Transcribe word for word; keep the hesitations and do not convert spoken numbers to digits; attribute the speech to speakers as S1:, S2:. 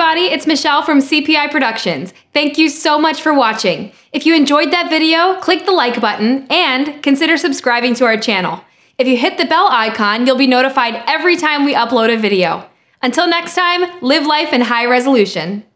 S1: everybody, it's Michelle from C P I Productions. Thank you so much for watching. If you enjoyed that video, click the like button and consider subscribing to our channel. If you hit the bell icon, you'll be notified every time we upload a video. Until next time, live life in high resolution.